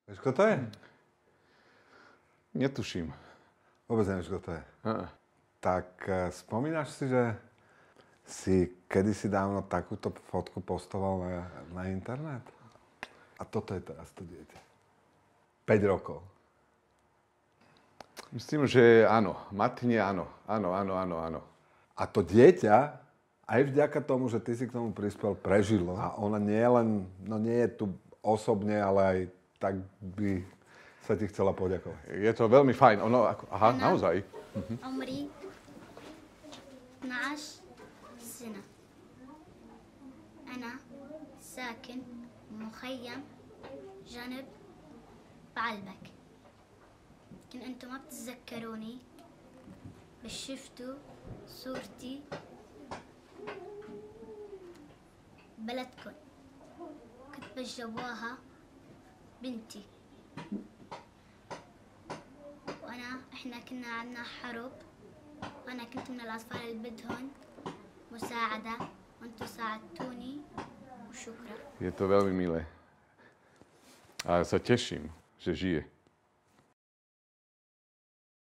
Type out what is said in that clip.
Vieš, kto to je? Netuším. Vôbec nevieš, kto to je. Tak spomínaš si, že si kedysi dávno takúto fotku postoval na internet? A toto je teraz to dieťa. 5 rokov. Myslím, že áno. Matne áno. Áno. A to dieťa, aj vďaka tomu, že ty si k tomu prispel, prežilo. A ona nie je len, no nie je tu osobne, ale aj tak by sa ti chcela poďakovať. Je to veľmi fajn. Ono, aha, naozaj. عمري 12 سنة. أنا ساكن مخيم جنب بعلبك. يمكن أنتم ما بتتذكروني بس شفتوا صورتي بلدكن. كنت بجواها بنتي. احنا كنا عنا حرب وانا كنت من الاطفال اللي بدهم مساعدة وانتم ساعدتوني وشكرا. Je to veľmi milé. A ja sa teším, že žije.